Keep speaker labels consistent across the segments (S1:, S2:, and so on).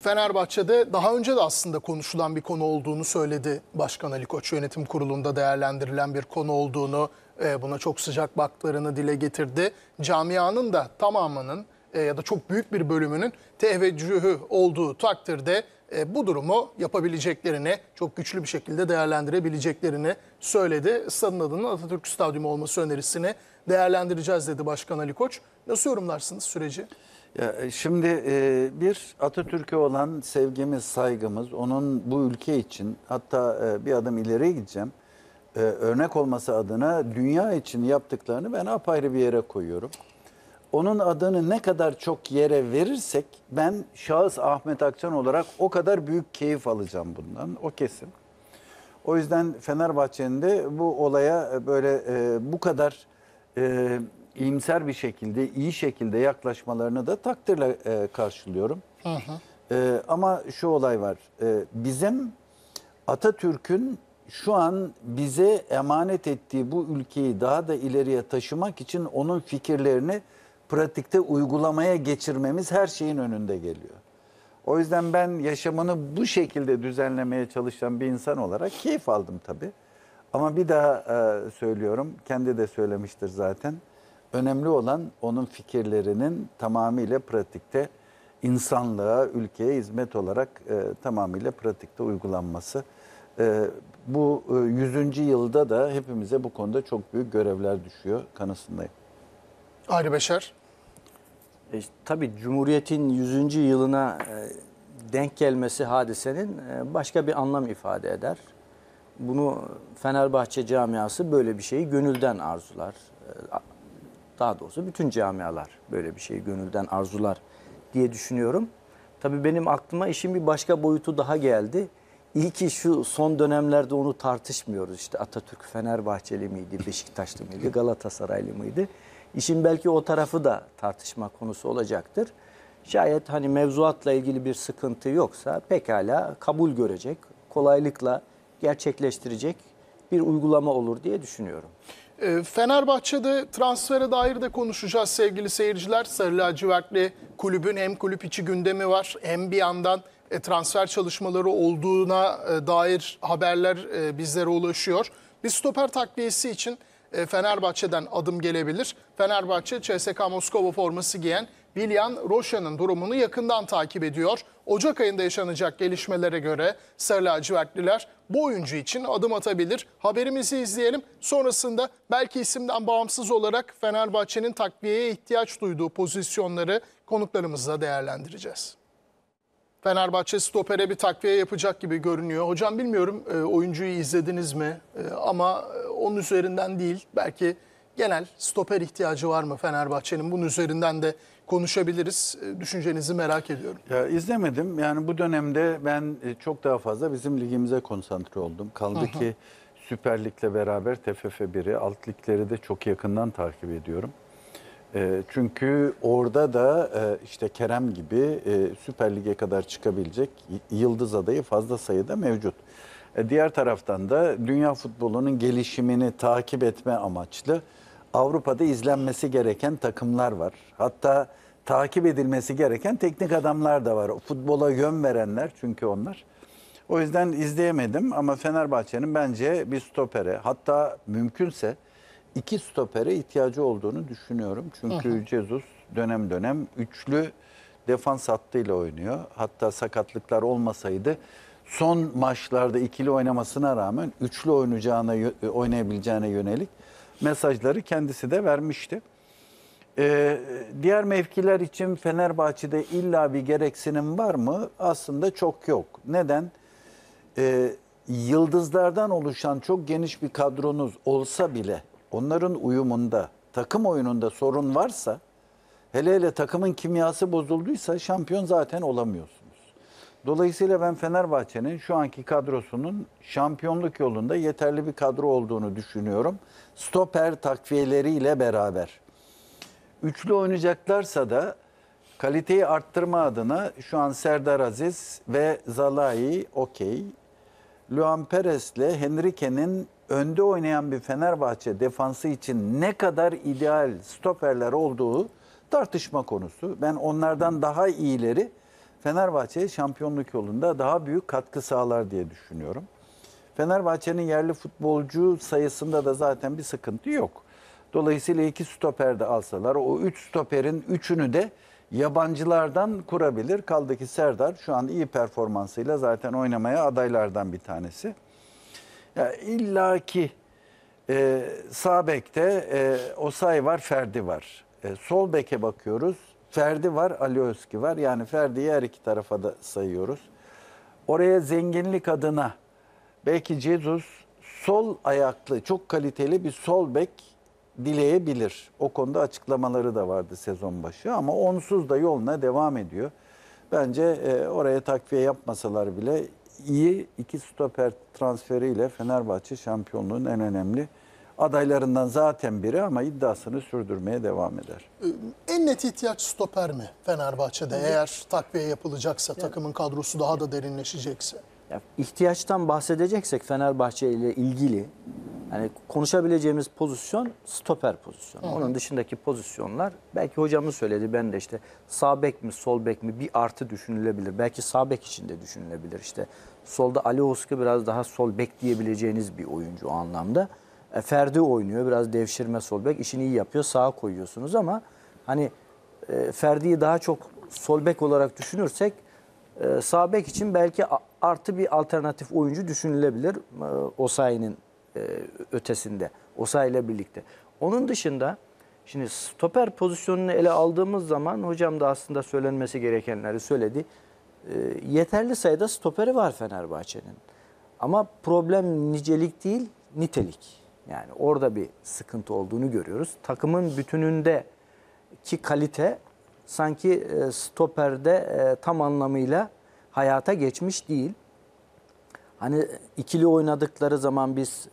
S1: Fenerbahçe'de daha önce de aslında konuşulan bir konu olduğunu söyledi Başkan Ali Koç. Yönetim kurulunda değerlendirilen bir konu olduğunu, buna çok sıcak baktıklarını dile getirdi. Camianın da tamamının ya da çok büyük bir bölümünün teveccühü olduğu takdirde bu durumu yapabileceklerini, çok güçlü bir şekilde değerlendirebileceklerini söyledi. Stadın adının Atatürk Stadyumu olması önerisini değerlendireceğiz dedi Başkan Ali Koç. Nasıl yorumlarsınız süreci?
S2: Ya şimdi bir Atatürk'e olan sevgimiz, saygımız, onun bu ülke için hatta bir adım ileriye gideceğim. Örnek olması adına dünya için yaptıklarını ben apayrı bir yere koyuyorum. Onun adını ne kadar çok yere verirsek ben şahıs Ahmet Akçan olarak o kadar büyük keyif alacağım bundan. O kesin. O yüzden Fenerbahçe'nin de bu olaya böyle bu kadar iyimser bir şekilde, iyi şekilde yaklaşmalarını da takdirle karşılıyorum. Ama şu olay var. Bizim Atatürk'ün şu an bize emanet ettiği bu ülkeyi daha da ileriye taşımak için onun fikirlerini pratikte uygulamaya geçirmemiz her şeyin önünde geliyor. O yüzden ben yaşamını bu şekilde düzenlemeye çalışan bir insan olarak keyif aldım tabii. Ama bir daha söylüyorum, kendi de söylemiştir zaten. Önemli olan onun fikirlerinin tamamıyla pratikte insanlığa, ülkeye hizmet olarak tamamıyla pratikte uygulanması. Bu 100. yılda da hepimize bu konuda çok büyük görevler düşüyor kanısındayım.
S1: Ayrı Beşer.
S3: Tabii Cumhuriyet'in 100. yılına denk gelmesi hadisenin başka bir anlam ifade eder. Bunu Fenerbahçe camiası böyle bir şeyi gönülden arzular. Daha doğrusu bütün camialar böyle bir şeyi gönülden arzular diye düşünüyorum. Tabii benim aklıma işin bir başka boyutu daha geldi. İyi ki şu son dönemlerde onu tartışmıyoruz. İşte Atatürk Fenerbahçeli miydi, Beşiktaşlı mıydı, Galatasaraylı mıydı? İşin belki o tarafı da tartışma konusu olacaktır. Şayet hani mevzuatla ilgili bir sıkıntı yoksa pekala kabul görecek, kolaylıkla gerçekleştirecek bir uygulama olur diye düşünüyorum.
S1: Fenerbahçe'de transfere dair de konuşacağız sevgili seyirciler. Sarı lacivertli kulübün hem kulüp içi gündemi var hem bir yandan transfer çalışmaları olduğuna dair haberler bizlere ulaşıyor. Bir stoper takviyesi için Fenerbahçe'den adım gelebilir. Fenerbahçe CSKA Moskova forması giyen Willian Rocha'nın durumunu yakından takip ediyor. Ocak ayında yaşanacak gelişmelere göre Sarı lacivertliler bu oyuncu için adım atabilir. Haberimizi izleyelim. Sonrasında belki isimden bağımsız olarak Fenerbahçe'nin takviyeye ihtiyaç duyduğu pozisyonları konuklarımızla değerlendireceğiz. Fenerbahçe stopere bir takviye yapacak gibi görünüyor. Hocam bilmiyorum oyuncuyu izlediniz mi? Ama onun üzerinden değil. Belki genel stoper ihtiyacı var mı Fenerbahçe'nin? Bunun üzerinden de konuşabiliriz. Düşüncenizi merak ediyorum.
S2: Ya izlemedim. Yani bu dönemde ben çok daha fazla bizim ligimize konsantre oldum. Kaldı ki Süper Lig'le beraber TFF 1'i, alt ligleri de çok yakından takip ediyorum. Çünkü orada da işte Kerem gibi Süper Lig'e kadar çıkabilecek yıldız adayı fazla sayıda mevcut. Diğer taraftan da dünya futbolunun gelişimini takip etme amaçlı Avrupa'da izlenmesi gereken takımlar var. Hatta takip edilmesi gereken teknik adamlar da var. Futbola yön verenler çünkü onlar. O yüzden izleyemedim ama Fenerbahçe'nin bence bir stopere, hatta mümkünse 2 stopere ihtiyacı olduğunu düşünüyorum. Çünkü Jesus dönem dönem üçlü defans hattıyla oynuyor. Hatta sakatlıklar olmasaydı son maçlarda ikili oynamasına rağmen üçlü oynayabileceğine yönelik mesajları kendisi de vermişti. Diğer mevkiler için Fenerbahçe'de illa bir gereksinim var mı? Aslında çok yok. Neden? Yıldızlardan oluşan çok geniş bir kadronuz olsa bile onların uyumunda, takım oyununda sorun varsa, hele hele takımın kimyası bozulduysa şampiyon zaten olamıyorsunuz. Dolayısıyla ben Fenerbahçe'nin şu anki kadrosunun şampiyonluk yolunda yeterli bir kadro olduğunu düşünüyorum. Stoper takviyeleriyle beraber. Üçlü oynayacaklarsa da kaliteyi arttırma adına şu an Serdar Aziz ve Zalai okey. Luan Perez'le Henrique'nin önde oynayan bir Fenerbahçe defansı için ne kadar ideal stoperler olduğu tartışma konusu. Ben onlardan daha iyileri Fenerbahçe'ye şampiyonluk yolunda daha büyük katkı sağlar diye düşünüyorum. Fenerbahçe'nin yerli futbolcu sayısında da zaten bir sıkıntı yok. Dolayısıyla 2 stoper de alsalar o 3 stoperin 3'ünü de yabancılardan kurabilir. Kaldı ki Serdar şu an iyi performansıyla zaten oynamaya adaylardan bir tanesi. Ya illa ki sağ bekte Osayi var, Ferdi var. Sol beke bakıyoruz. Ferdi var, Alioski var. Yani Ferdi'yi her iki tarafa da sayıyoruz. Oraya zenginlik adına belki Jesus sol ayaklı, çok kaliteli bir sol bek dileyebilir. O konuda açıklamaları da vardı sezon başı ama onsuz da yoluna devam ediyor. Bence oraya takviye yapmasalar bile iyi 2 stoper transferiyle Fenerbahçe şampiyonluğun en önemli adaylarından zaten biri ama iddiasını sürdürmeye devam eder.
S1: En net ihtiyaç stoper mi Fenerbahçe'de? Eğer takviye yapılacaksa, takımın kadrosu daha da derinleşecekse.
S3: Ya, ihtiyaçtan bahsedeceksek Fenerbahçe ile ilgili hani konuşabileceğimiz pozisyon stoper pozisyonu. Onun dışındaki pozisyonlar belki hocamın söyledi, ben de işte sağ bek mi sol bek mi bir artı düşünülebilir. Belki sağ bek için de düşünülebilir. İşte solda Alioski biraz daha sol bek diyebileceğiniz bir oyuncu o anlamda. Ferdi oynuyor biraz devşirme sol bek, işini iyi yapıyor, sağa koyuyorsunuz ama hani Ferdi'yi daha çok sol bek olarak düşünürsek sağ bek için belki artı bir alternatif oyuncu düşünülebilir Osayi'nin ötesinde. Osayi ile birlikte. Onun dışında şimdi stoper pozisyonunu ele aldığımız zaman hocam da aslında söylenmesi gerekenleri söyledi. Yeterli sayıda stoperi var Fenerbahçe'nin. Ama problem nicelik değil, nitelik. Yani orada bir sıkıntı olduğunu görüyoruz. Takımın bütünündeki kalite sanki stoperde tam anlamıyla hayata geçmiş değil. Hani ikili oynadıkları zaman biz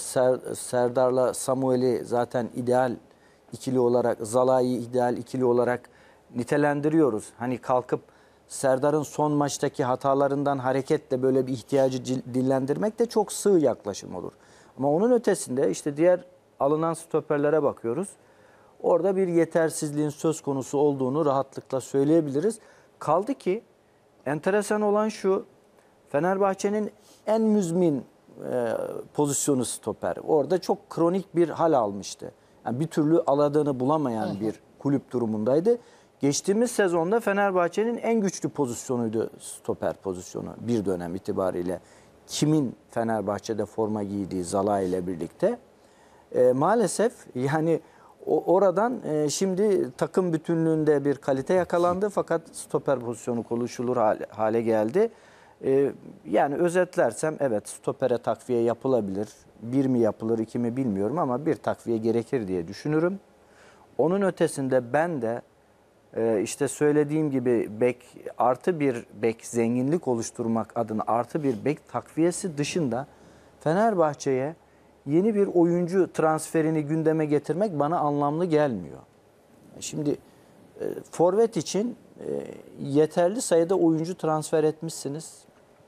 S3: Serdar'la Samuel'i zaten ideal ikili olarak, Zalai'yi ideal ikili olarak nitelendiriyoruz. Hani kalkıp Serdar'ın son maçtaki hatalarından hareketle böyle bir ihtiyacı dillendirmek de çok sığ yaklaşım olur. Ama onun ötesinde işte diğer alınan stoperlere bakıyoruz. Orada bir yetersizliğin söz konusu olduğunu rahatlıkla söyleyebiliriz. Kaldı ki enteresan olan şu, Fenerbahçe'nin en müzmin pozisyonu stoper. Orada çok kronik bir hal almıştı. Yani bir türlü aladığını bulamayan bir kulüp durumundaydı. Geçtiğimiz sezonda Fenerbahçe'nin en güçlü pozisyonuydu stoper pozisyonu bir dönem itibariyle. Kimin Fenerbahçe'de forma giydiği Zalai ile birlikte. Maalesef yani oradan şimdi takım bütünlüğünde bir kalite yakalandı fakat stoper pozisyonu konuşulur hale geldi. Yani özetlersem evet stopere takviye yapılabilir. Bir mi yapılır, iki mi bilmiyorum ama bir takviye gerekir diye düşünürüm. Onun ötesinde ben de işte söylediğim gibi bek artı bir bek zenginlik oluşturmak adına artı bir bek takviyesi dışında Fenerbahçe'ye yeni bir oyuncu transferini gündeme getirmek bana anlamlı gelmiyor. Şimdi forvet için yeterli sayıda oyuncu transfer etmişsiniz.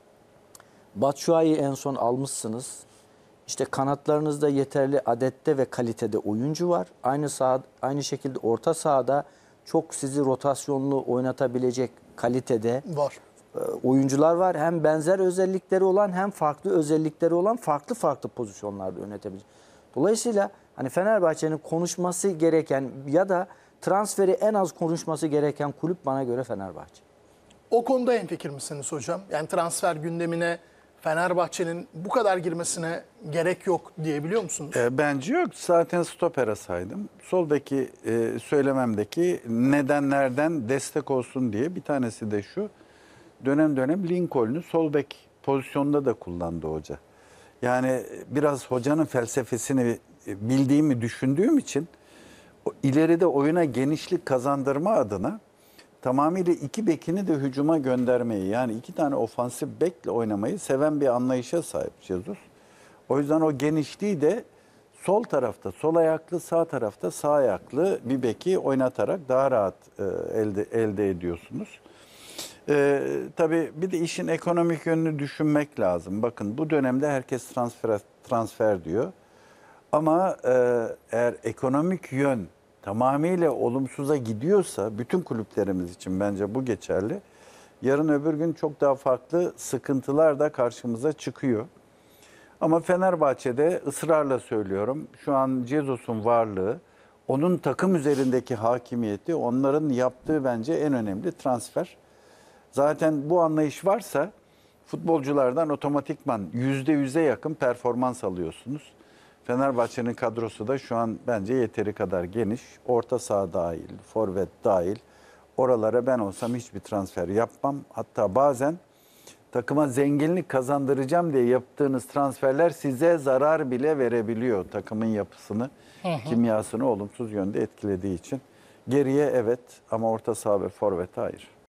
S3: Batshuayi'yi en son almışsınız. İşte kanatlarınızda yeterli adette ve kalitede oyuncu var. Aynı şekilde orta sahada çok sizi rotasyonlu oynatabilecek kalitede
S1: Var.
S3: oyuncular var. Hem benzer özellikleri olan hem farklı özellikleri olan farklı pozisyonlarda yönetebilecek. Dolayısıyla hani Fenerbahçe'nin konuşması gereken ya da transferi en az konuşması gereken kulüp bana göre Fenerbahçe.
S1: O konuda hemfikir misiniz hocam? Yani transfer gündemine Fenerbahçe'nin bu kadar girmesine gerek yok diyebiliyor musunuz?
S2: Bence yok. Zaten stopere saydım. Soldaki söylememdeki nedenlerden destek olsun diye bir tanesi de şu. Dönem dönem Lincoln'u sol bek pozisyonda da kullandı hoca. Yani biraz hocanın felsefesini bildiğimi düşündüğüm için ileride oyuna genişlik kazandırma adına tamamıyla iki bekini de hücuma göndermeyi, yani iki tane ofansif bekle oynamayı seven bir anlayışa sahip Jesus. O yüzden o genişliği de sol tarafta sol ayaklı, sağ tarafta sağ ayaklı bir beki oynatarak daha rahat elde ediyorsunuz. Tabii bir de işin ekonomik yönünü düşünmek lazım. Bakın bu dönemde herkes transfer diyor. Ama eğer ekonomik yön tamamıyla olumsuza gidiyorsa bütün kulüplerimiz için bence bu geçerli. Yarın öbür gün çok daha farklı sıkıntılar da karşımıza çıkıyor. Ama Fenerbahçe'de ısrarla söylüyorum, şu an Jesus'un varlığı, onun takım üzerindeki hakimiyeti, onların yaptığı bence en önemli transfer. Zaten bu anlayış varsa futbolculardan otomatikman %100'e yakın performans alıyorsunuz. Fenerbahçe'nin kadrosu da şu an bence yeteri kadar geniş. Orta saha dahil, forvet dahil. Oralara ben olsam hiçbir transfer yapmam. Hatta bazen takıma zenginlik kazandıracağım diye yaptığınız transferler size zarar bile verebiliyor. Takımın yapısını, kimyasını olumsuz yönde etkilediği için. Geriye evet ama orta saha ve forvete hayır.